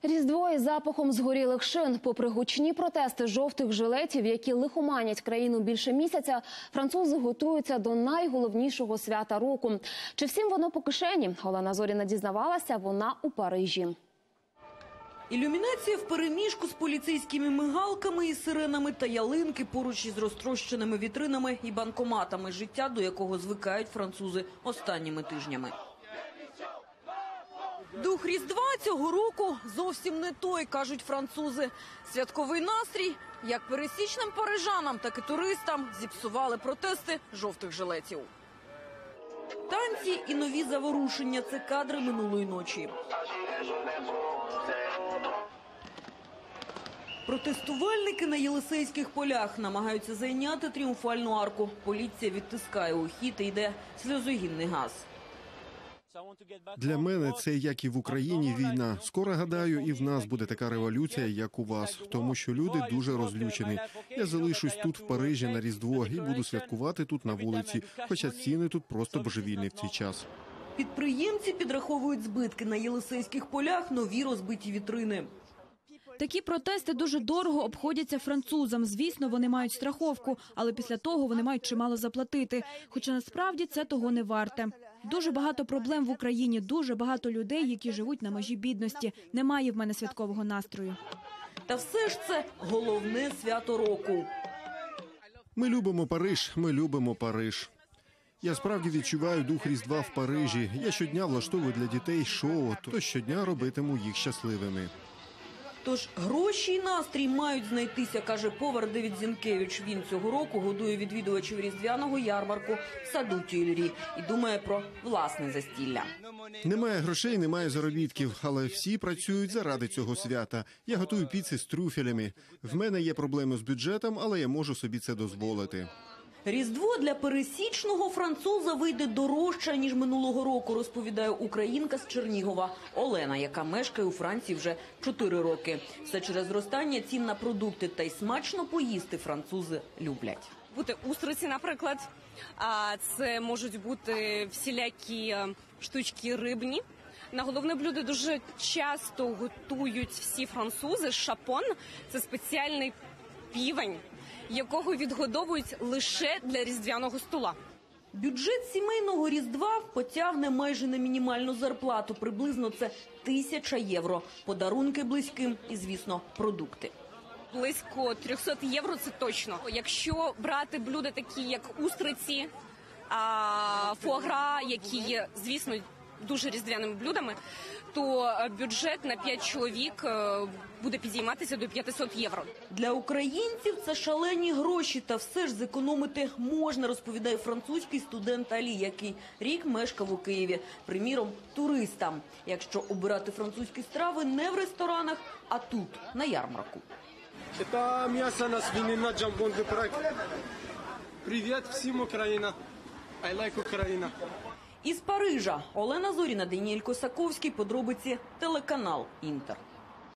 Різдво із запахом згорілих шин. Попри гучні протести жовтих жилетів, які лихоманять країну більше місяця, французи готуються до найголовнішого свята року. Чи всім воно по кишені? Олена Зоріна дізнавалася, вона у Парижі. Ілюмінація впереміжку з поліцейськими мигалками і сиренами та ялинки поруч із розтрощеними вітринами і банкоматами, життя до якого звикають французи останніми тижнями. Дух Різдва цього року зовсім не той, кажуть французи. Святковий настрій, як пересічним парижанам, так і туристам, зіпсували протести жовтих жилетів. Танці і нові заворушення – це кадри минулої ночі. Протестувальники на Єлисейських полях намагаються зайняти тріумфальну арку. Поліція відтискає ухід і йде сльозогінний газ. Для мене це, як і в Україні, війна. Скоро, гадаю, і в нас буде така революція, як у вас. Тому що люди дуже розлючені. Я залишусь тут, в Парижі, на Різдво і буду святкувати тут на вулиці. Хоча ціни тут просто божевільні в цей час. Підприємці підраховують збитки на Єлисейських полях, нові розбиті вітрини. Такі протести дуже дорого обходяться французам. Звісно, вони мають страховку, але після того вони мають чимало заплатити. Хоча насправді це того не варте. Дуже багато проблем в Україні, дуже багато людей, які живуть на межі бідності. Немає в мене святкового настрою. Та все ж це головне свято року. Ми любимо Париж, ми любимо Париж. Я справді відчуваю дух Різдва в Парижі. Я щодня влаштовую для дітей шоу, то щодня робитиму їх щасливими. Тож гроші і настрій мають знайтися, каже повар Давід Зінкевич. Він цього року годує відвідувачів різдвяного ярмарку в саду Тюйлері і думає про власне застілля. Немає грошей, немає заробітків, але всі працюють заради цього свята. Я готую піци з трюфелями. В мене є проблеми з бюджетом, але я можу собі це дозволити. Різдво для пересічного француза вийде дорожче, ніж минулого року, розповідає українка з Чернігова Олена, яка мешкає у Франції вже 4 роки. Все через зростання цін на продукти, та й смачно поїсти французи люблять. Бути устриці, наприклад, а це можуть бути всілякі штучки рибні. На головне блюдо дуже часто готують всі французи шапон. Це спеціальний півень, якого відгодовують лише для різдвяного стола. Бюджет сімейного Різдва потягне майже на мінімальну зарплату. Приблизно це 1000 євро. Подарунки близьким і, звісно, продукти. Близько 300 євро – це точно. Якщо брати блюда такі, як устриці, фуагра, які є, звісно, дуже різдвяними блюдами, то бюджет на 5 чоловік буде підійматися до 500 євро. Для українців це шалені гроші, та все ж зекономити можна, розповідає французький студент Алі, який рік мешкав у Києві. Приміром, туристам, якщо обирати французькі страви не в ресторанах, а тут, на ярмарку. Це м'ясо на свинина, джамбон де прак. Привіт всім, Україна. I like Україна. Із Парижа Олена Зоріна, Даніель Косаковський, подробиці, телеканал «Інтер».